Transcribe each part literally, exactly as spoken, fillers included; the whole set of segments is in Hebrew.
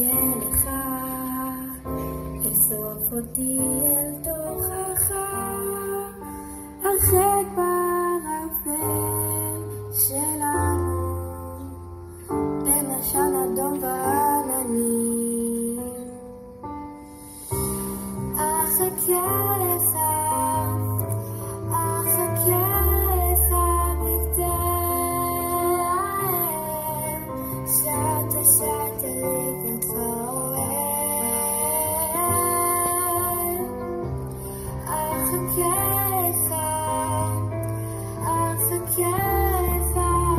לך, אסוף אותי אל תוכך, הרחק בערפל שלנו, בין עשן אדום ועננים. אחכה לך, אחכה לך בקצה העין, שעת שעת לקראתך אוהב. אחכה לך, אחכה לך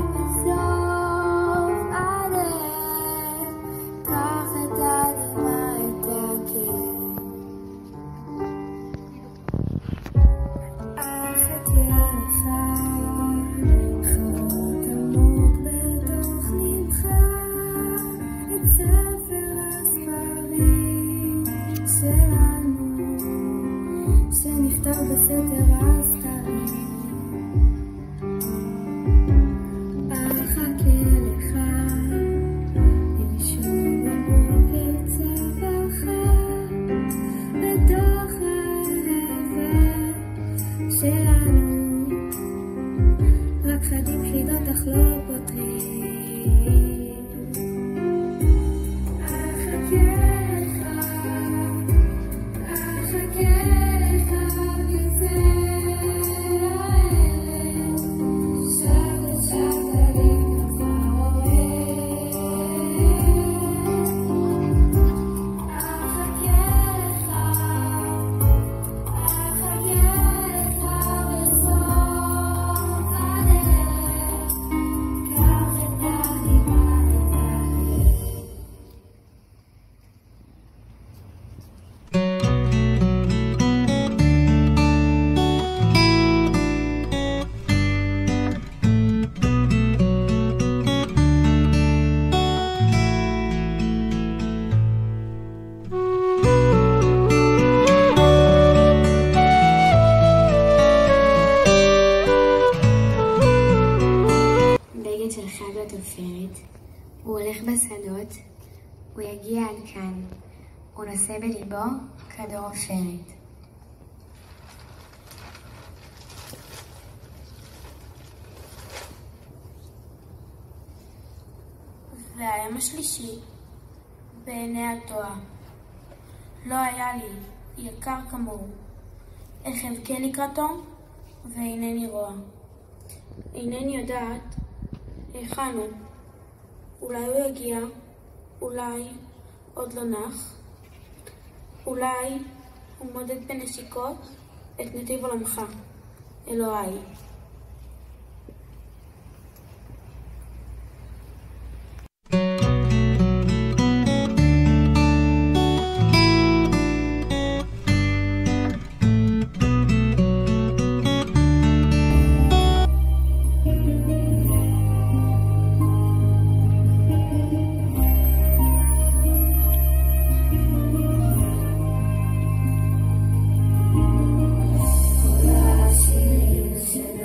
בסוף הלב, קח את הדמעה את הכאב. אחכה לך, חרות עמוק בתוך ליבך, את ספר הספרים שלנו שנכתב בסתר הסתרים. אחכה לך, לנשום בבוקר צווארך, בתוך ההבל שלנו, רק חדים חידות אך לא פותרים. אחכה לך, אחכה לך בקצה הערב, שעת שעת לקראתך אוהב. אחכה לך, אחכה לך בסוף הדרך, קח את הדמעה את הכאב. בגד של חגת עופרת, הוא הולך בשדות, הוא יגיע עד כאן, הוא נושא בליבו כדור עופרת. והיום השלישי, בעיני התועה, לא היה לי יקר כמוהו, איך אבכה לקראתו ואינני רואה. אינני יודעת היכן הוא, אולי הוא יגיע, אולי עוד לא נח, אולי הוא מודד בנשיקות את נתיב עולמך, אלוהי. Should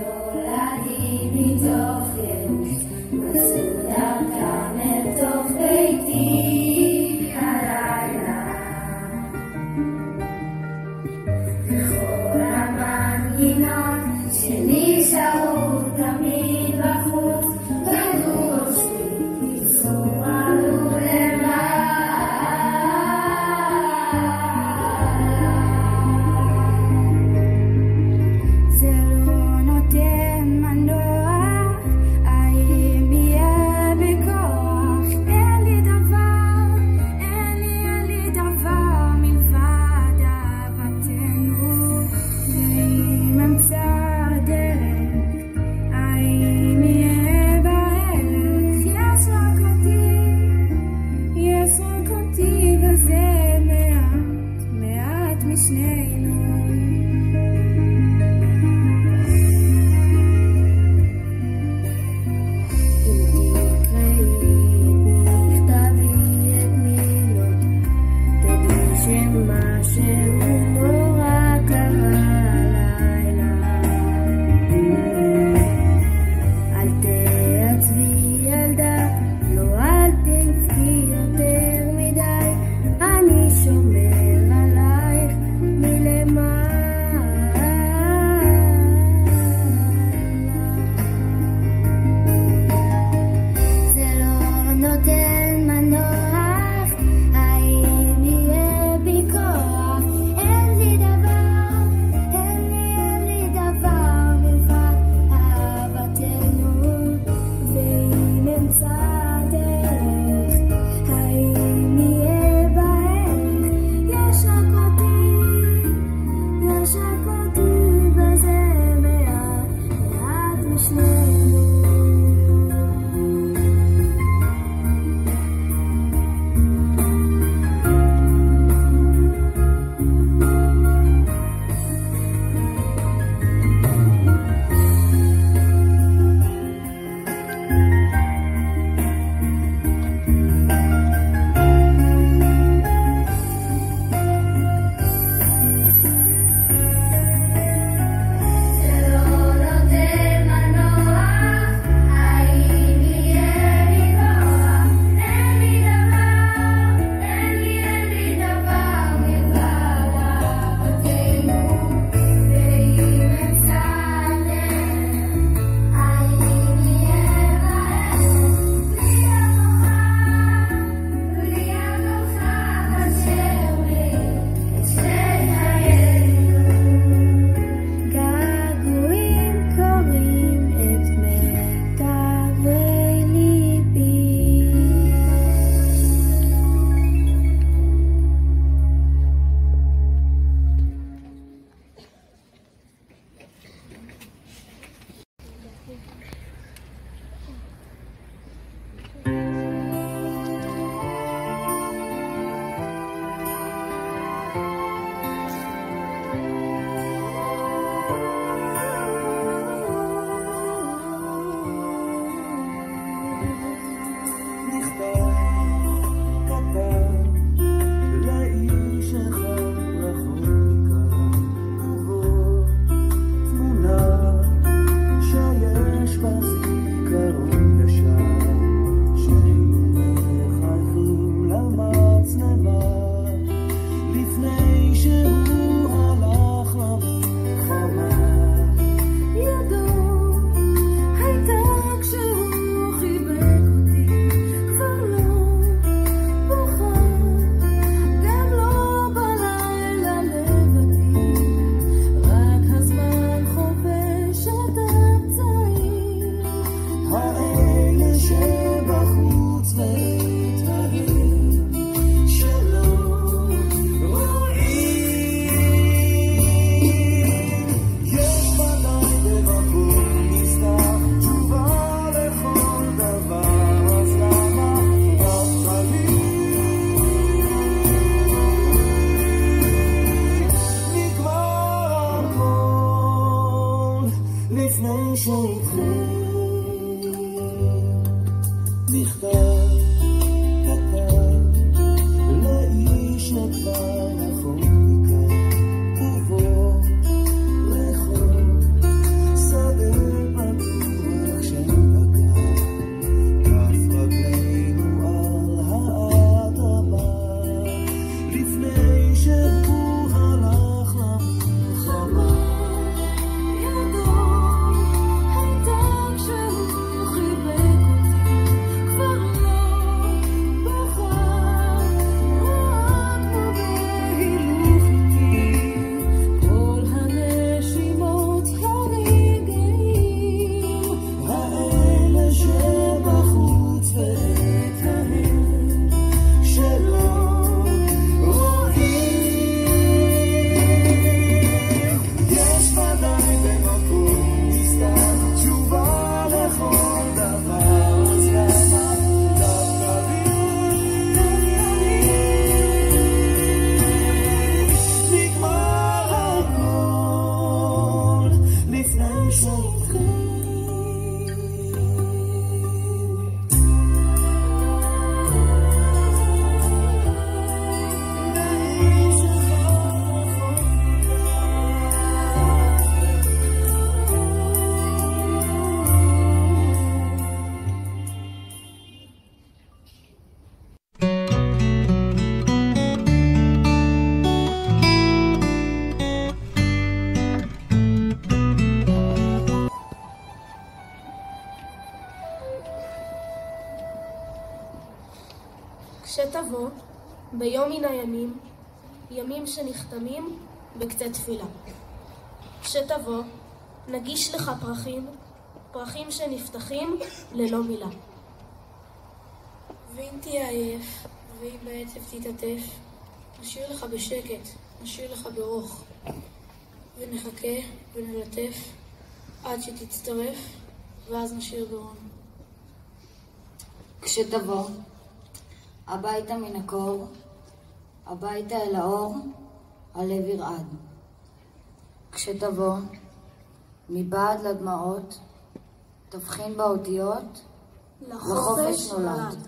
כשתבוא ביום מן הימים, ימים שנחתמים בקצה תפילה. כשתבוא, נגיש לך פרחים, פרחים שנפתחים ללא מילה. ואם תהיה עייף, ואם בעצב תתעטף, נשאיר לך בשקט, נשאיר לך ברוך, ונחכה ונלטף עד שתצטרף ואז נשאיר ברון. כשתבוא הביתה מן הקור, הביתה אל האור, הלב ירעד. כשתבוא מבעד לדמעות, תבחין באותיות, לחופש נולד.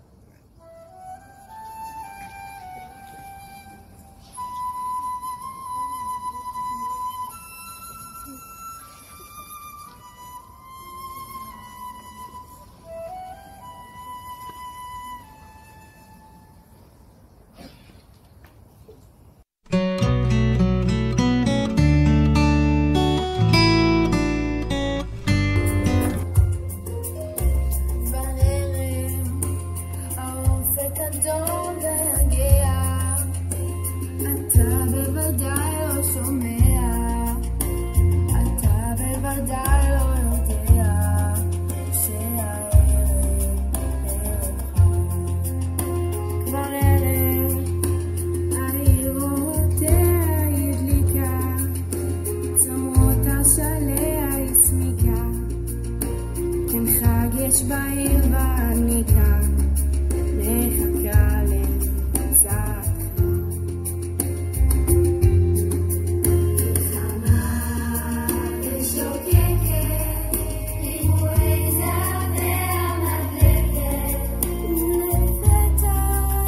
יש בעיר ואני כאן, מחכה לצעקה. חמה ושוקקת, ריבועי זעזע מדלקת, ולפתע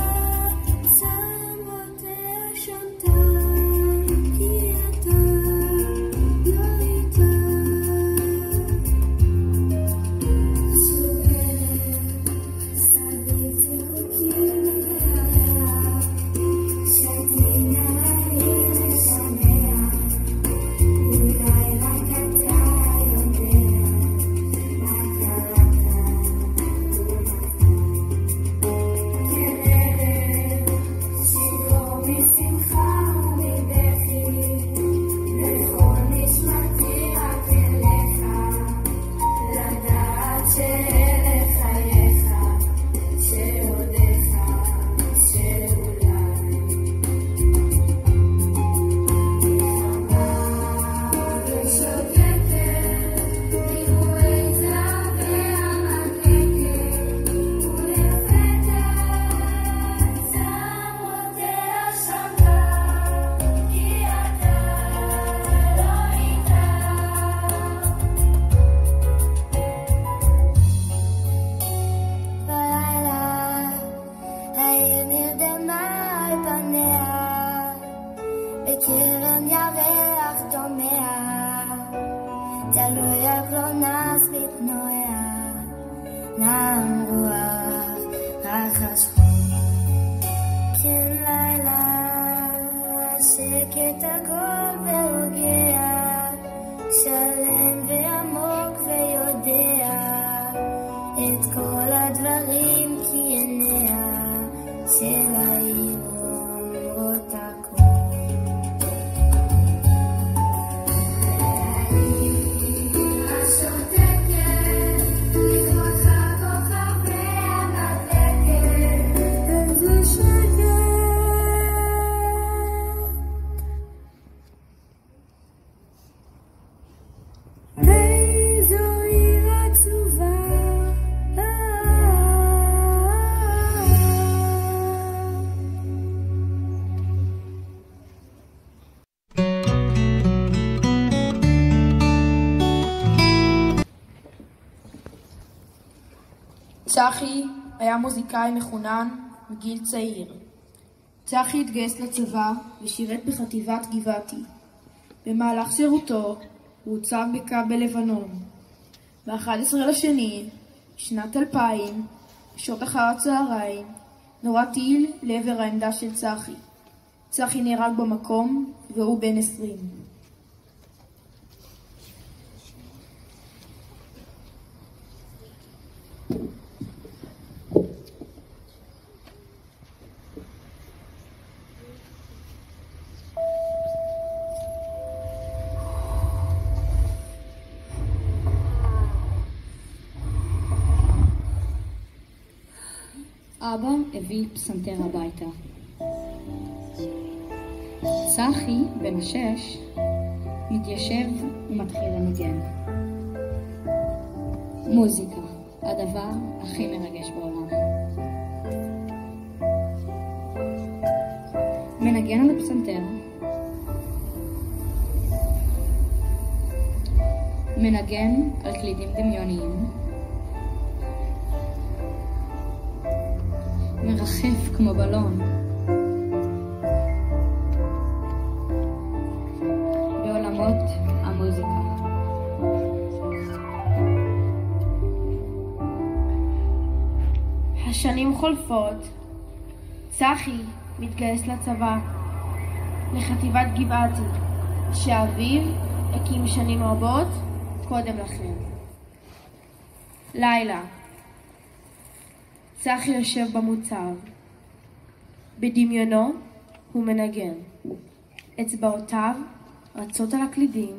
צמרותיה שונתה, כי אתה לא איתה. בקרן ירח דומע, תלוי איך לא נספיק נועע, נעם רוח רחש חום. כן לילה, השקט עגול ורוגע, שלם ועמוק ויודע את כל הדברים, כי עיניה של העיר אומרות הכל. צחי היה מוזיקאי מחונן מגיל צעיר. צחי התגייס לצבא ושירת בחטיבת גבעתי. במהלך שירותו הוא הוצב בקו בלבנון. ב-אחד עשר לשני, שנת אלפיים, בשעות אחר הצהריים, נורה טיל לעבר העמדה של צחי. צחי נהרג במקום והוא בן עשרים. אבא הביא פסנתר הביתה. צחי, בן השש, מתיישב ומתחיל לנגן. מוזיקה, הדבר הכי מרגש בעולם. מנגן על הפסנתר, מנגן על קלידים דמיוניים, מרחף כמו בלון, בעולמות המוזיקה. השנים חולפות, צחי מתגייס לצבא, לחטיבת גבעתי, שאביו הקים שנים רבות קודם לכן. לילה, צחי יושב במוצב, בדמיונו הוא מנגן, אצבעותיו רצות על הקלידים,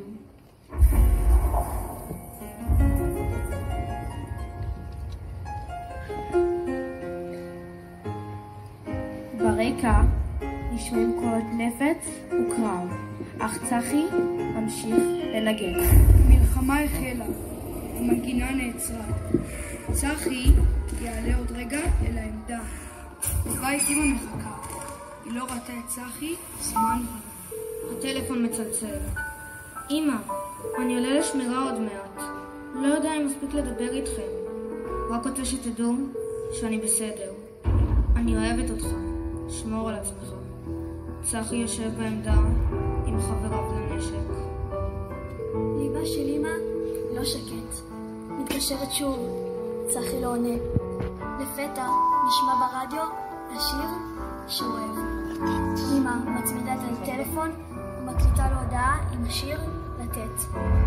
ברקע נשמעים קולות נפץ וקרב, אך צחי ממשיך לנגן. המלחמה החלה, המנגינה נעצרה. צחי יעלה עוד רגע אל העמדה. בבית אמא מחכה. היא לא ראתה את צחי זמן רב. הטלפון מצלצל. אמא, אני עולה לשמירה עוד מעט. לא יודע אם מספיק לדבר איתכם. רק רוצה שתדעו שאני בסדר. אני אוהבת אותך. שמור על עצמך. צחי יושב בעמדה עם חבריו לנשק. ליבה של אמא לא שקט. מתקשרת שוב. צחי לא עונה. לפתע נשמע ברדיו השיר שהוא אוהב. אמא מצמידה את הטלפון ומקליטה לו הודעה עם השיר לתת.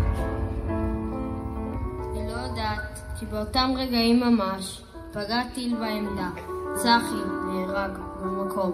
אני לא יודעת, כי באותם רגעים ממש פגע טיל בעמדה. צחי נהרג במקום.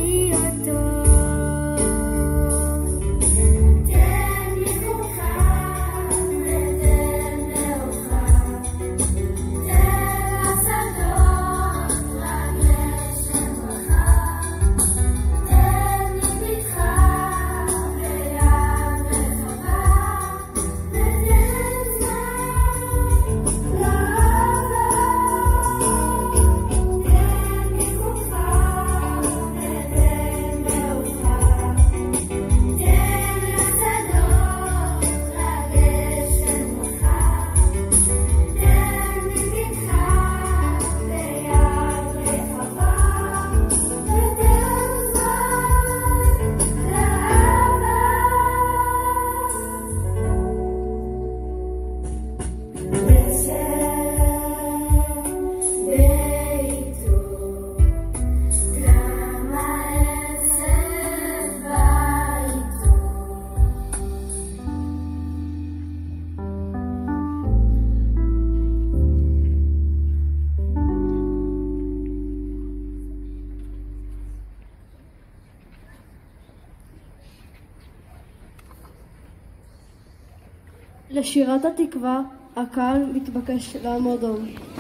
Tell me who לשירת התקווה הקהל מתבקש לעמוד דום.